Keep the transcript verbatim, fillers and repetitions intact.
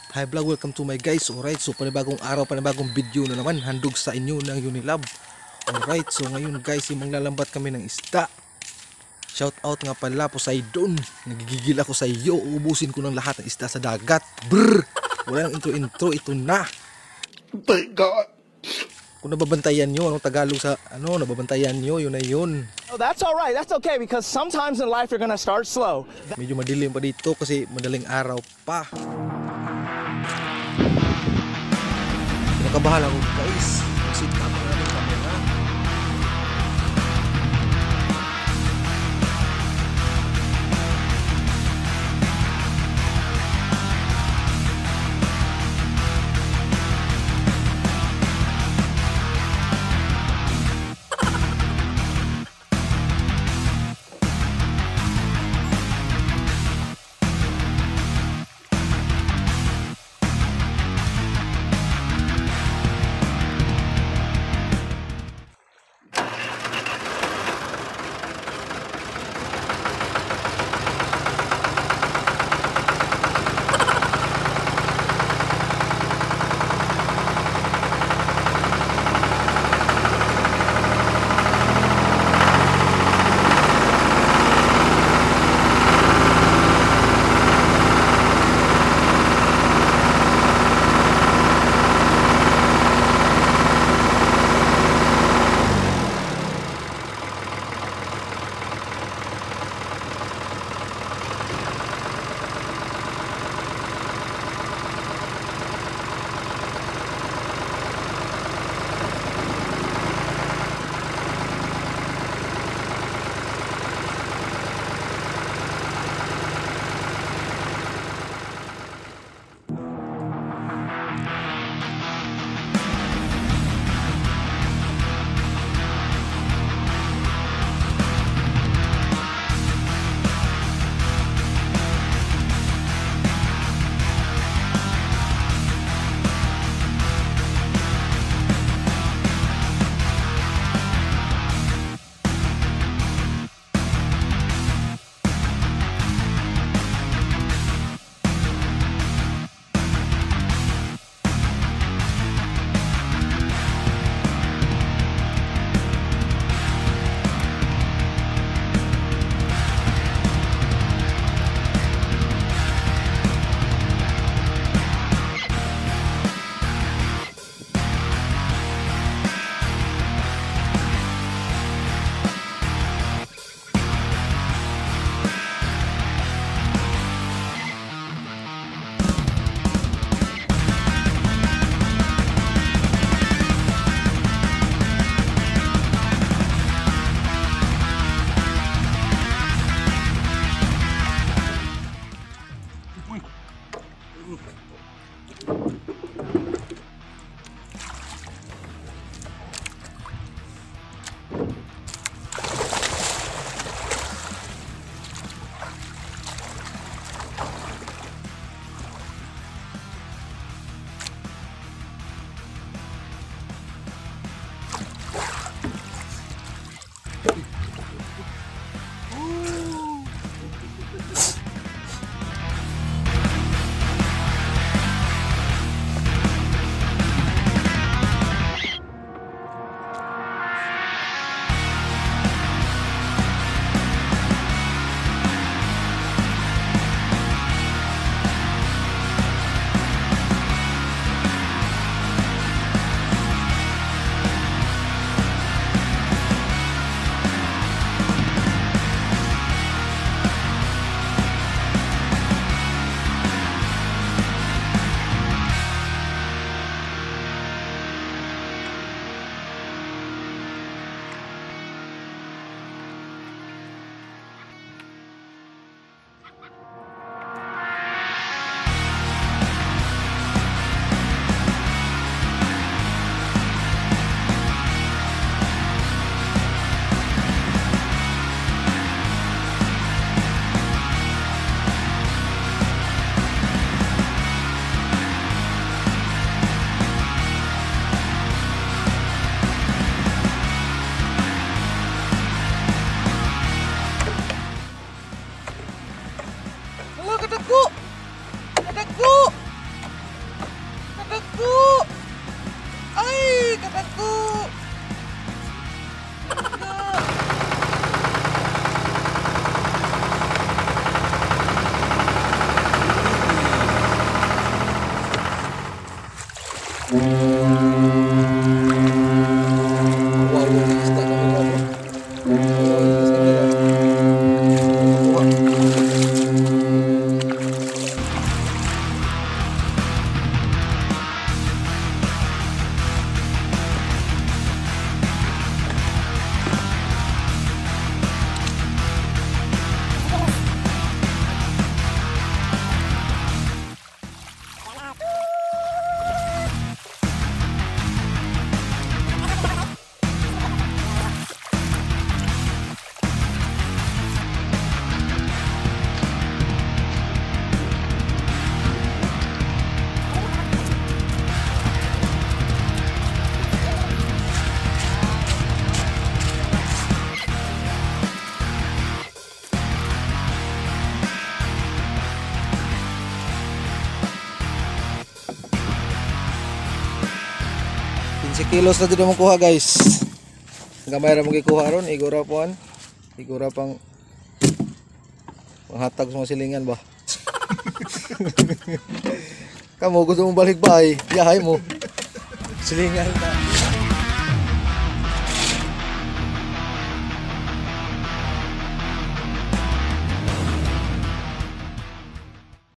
Hi vlog, welcome to my guys. Alright, so panibagong araw, panibagong video na naman handog sa inyo ng Unilab. Alright, so ngayon guys, manglalambat kami ng isda. Shout out nga pala Poseidon. Nagigigil ako sa iyo. Uubusin ko ng lahat ng isda sa dagat. Brr! Wala nang intro intro, ito na. Thank God. Kung nababantayan nyo, anong Tagalog sa ano, nababantayan nyo, yun na yun. Oh, that's all right. That's okay because sometimes in life you're gonna start slow. Medyo madilim pa dito kasi madaling araw pa. Kinakabahan ako guys. Sit up na namin camera. Wow, yung isda kami ba bro? Oh, isda kami ba? Kuha. fifteen kilos na din mo kuha guys. Gamay ra mo gikuha ron, igura puan. Igura pang panghatag sa mga silingan ba. Kamu gusto mong balik bahay, yahay mo. Silingan na.